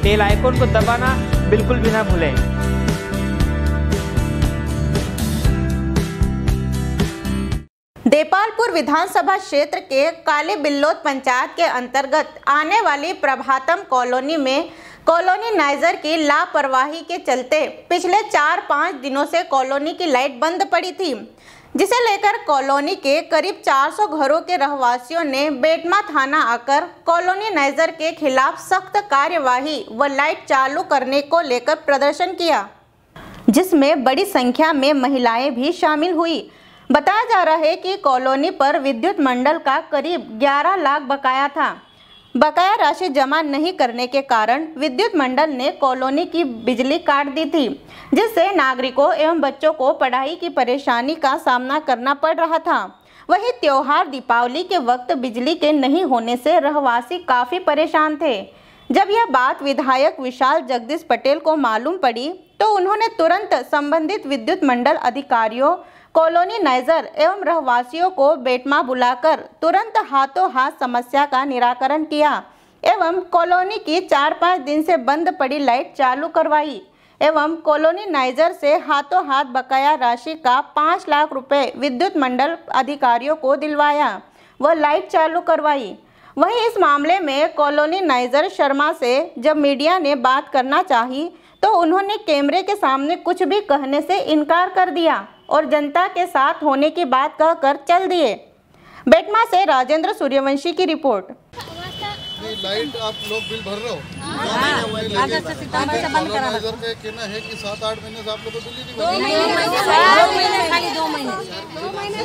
Bell icon को दबाना बिल्कुल भी ना भूलें। देपालपुर विधानसभा क्षेत्र के काली बिल्लोद पंचायत के अंतर्गत आने वाली प्रभातम कॉलोनी में कॉलोनीनाइजर की लापरवाही के चलते पिछले 4-5 दिनों से कॉलोनी की लाइट बंद पड़ी थी, जिसे लेकर कॉलोनी के करीब 400 घरों के रहवासियों ने बेटमा थाना आकर कॉलोनीनाइजर के खिलाफ सख्त कार्यवाही व लाइट चालू करने को लेकर प्रदर्शन किया, जिसमें बड़ी संख्या में महिलाएं भी शामिल हुई। बताया जा रहा है कि कॉलोनी पर विद्युत मंडल का करीब 11 लाख बकाया था। बकाया राशि जमा नहीं करने के कारण विद्युत मंडल ने कॉलोनी की बिजली काट दी थी, जिससे नागरिकों एवं बच्चों को पढ़ाई की परेशानी का सामना करना पड़ रहा था। वहीं त्योहार दीपावली के वक्त बिजली के नहीं होने से रहवासी काफ़ी परेशान थे। जब यह बात विधायक विशाल जगदीश पटेल को मालूम पड़ी तो उन्होंने तुरंत संबंधित विद्युत मंडल अधिकारियों, कॉलोनीनाइजर एवं रहवासियों को बेटमा बुलाकर तुरंत हाथों हाथ समस्या का निराकरण किया एवं कॉलोनी की 4-5 दिन से बंद पड़ी लाइट चालू करवाई एवं कॉलोनीनाइजर से हाथों हाथ बकाया राशि का 5 लाख रुपए विद्युत मंडल अधिकारियों को दिलवाया व लाइट चालू करवाई। वहीं इस मामले में कॉलोनीनाइजर शर्मा से जब मीडिया ने बात करना चाही तो उन्होंने कैमरे के सामने कुछ भी कहने से इनकार कर दिया और जनता के साथ होने की बात कहकर चल दिए। बेटमा से राजेंद्र सूर्यवंशी की रिपोर्ट। लाइट आप लोग बिल भर रहे हो? अगस्त सितंबर से बंद करा का कहना है कि 7-8 महीने से आप लोग को बिल ही नहीं खाली 2 महीने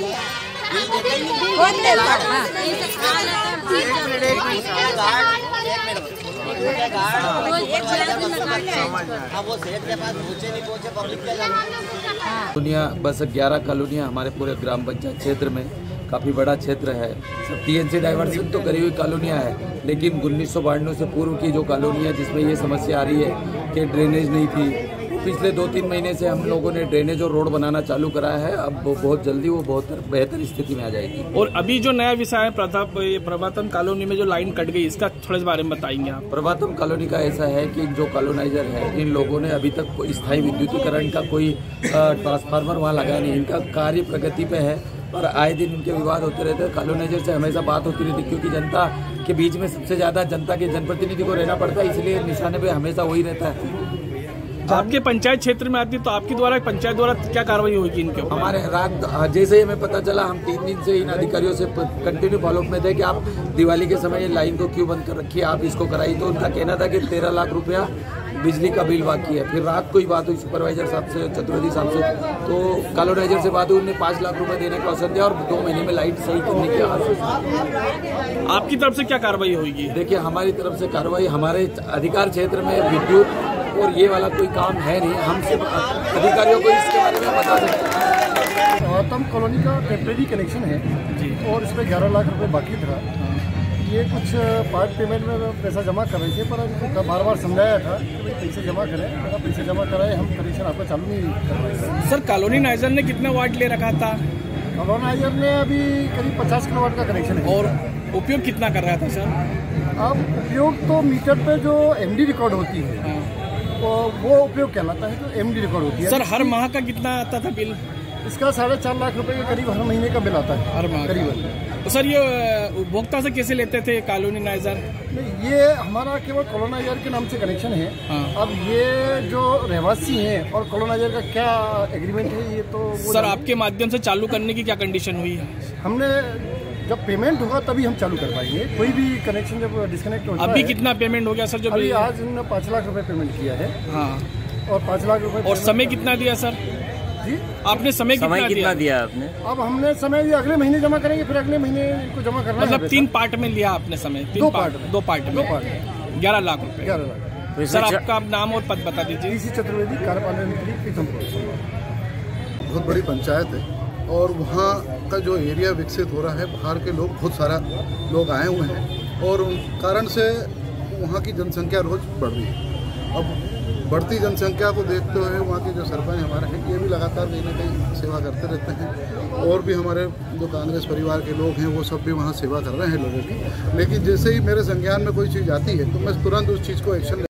दुनिया बस 11 कॉलोनियाँ हमारे पूरे ग्राम पंचायत क्षेत्र में काफ़ी बड़ा क्षेत्र है। सब टीएनसी डाइवर्सन तो करी हुई कॉलोनियाँ है, लेकिन 1992 से पूर्व की जो कॉलोनी है जिसमें ये समस्या आ रही है कि ड्रेनेज नहीं थी, पिछले 2-3 महीने से हम लोगों ने ड्रेनेज और रोड बनाना चालू कराया है। अब बहुत जल्दी वो बहुत बेहतर स्थिति में आ जाएगी। और अभी जो नया विषय है प्रभातम कॉलोनी में जो लाइन कट गई, इसका थोड़े से बारे में बताएंगे आप? प्रभातम कॉलोनी का ऐसा है कि जो कॉलोनाइजर है, इन लोगों ने अभी तक स्थायी विद्युतीकरण का कोई ट्रांसफार्मर वहाँ लगाया नहीं। इनका कार्य प्रगति पे है और आए दिन इनके विवाद होते रहते हैं। कॉलोनाइजर से हमेशा बात होती रहती, क्योंकि जनता के बीच में सबसे ज़्यादा जनता के जनप्रतिनिधि को रहना पड़ता है, इसलिए निशाने पे हमेशा वही रहता है। आपके पंचायत क्षेत्र में आती है तो आपकी द्वारा पंचायत द्वारा क्या कार्रवाई होगी इनके ऊपर? हमारे रात जैसे ही हमें पता चला, हम 3 दिन से इन अधिकारियों से कंटिन्यू फॉलोअप में थे कि आप दिवाली के समय लाइन को क्यों बंद कर रखी है, आप इसको कराई। तो उनका कहना था कि 13 लाख रुपया बिजली का बिल बाकी है। फिर रात को ही बात हुई सुपरवाइजर साहब से, चतुर्वेदी साहब से, तो कॉलोनाइजर से बात हुई, उन्होंने 5 लाख रुपए देने का अवसर दिया और 2 महीने में लाइट सही करने की आश्वासन। आपकी तरफ से क्या कार्रवाई होगी? देखिए, हमारी तरफ से कार्रवाई, हमारे अधिकार क्षेत्र में विद्युत और ये वाला कोई काम है नहीं, हम सिर्फ अधिकारियों को इसके बारे में बता सकते हैं। प्रभातम कॉलोनी का टेम्परेरी कनेक्शन है जी, और इस पर 11 लाख रुपए बाकी था। ये कुछ पार्ट पेमेंट में पैसा जमा कर रहे थे, पर उनको बार बार समझाया था कि भाई पैसे जमा करें, पैसे जमा कराए, हम कनेक्शन आपका चालू नहीं कर रहे हैं। सर, कॉलोनीनाइजर ने कितना वाट ले रखा था? कॉलोनाइजर ने अभी करीब 50 किलोवाट का कनेक्शन है। और उपयोग कितना कर रहा था सर? अब उपयोग तो मीटर पे जो MD रिकॉर्ड होती है वो उपयोग कहलाता है, तो MD रिकॉर्ड होती है। सर, हर माह का कितना आता था बिल? इसका 4.5 लाख रुपए के करीब हर महीने का बिल आता है, हर माह करीबन। तो सर, ये उपभोक्ता से कैसे लेते थे कॉलोनीनाइजर? नहीं, ये हमारा केवल कॉलोनाइजर के नाम से कनेक्शन है। हाँ। अब ये जो रहवासी हैं और कॉलोनाइजर का क्या एग्रीमेंट है, ये तो सर आपके माध्यम से चालू करने की क्या कंडीशन हुई है? हमने जब पेमेंट होगा तभी हम चालू कर पाएंगे। कोई भी कनेक्शन जब डिस्कनेक्ट होता है। अभी कितना पेमेंट हो गया सर? अभी आज हमने 5 लाख रुपए पेमेंट किया है। हाँ। और 5 लाख रुपए। और समय कितना दिया सर जी? आपने समय कितना दिया आपने? अब हमने समय दिया, अगले महीने जमा करेंगे, फिर अगले महीने को जमा करना है। मतलब 3 पार्ट में लिया आपने समय? 2 पार्ट में। 2 पार्ट में 11 लाख रुपए। 11 लाख। सर, आपका नाम और पद बता दीजिए। DC चतुर्वेदी, कार्यपालन मंत्री, पीथमपुर। बहुत बड़ी पंचायत है और वहाँ का जो एरिया विकसित हो रहा है, बाहर के लोग बहुत सारा लोग आए हुए हैं और उन कारण से वहाँ की जनसंख्या रोज बढ़ रही है। अब बढ़ती जनसंख्या को देखते हुए वहाँ के जो सरपंच हमारे हैं, ये भी लगातार कहीं ना कहीं सेवा करते रहते हैं और भी हमारे जो कांग्रेस परिवार के लोग हैं वो सब भी वहाँ सेवा कर रहे हैं लोगों की। लेकिन जैसे ही मेरे संज्ञान में कोई चीज़ आती है तो मैं तुरंत उस चीज़ को एक्शन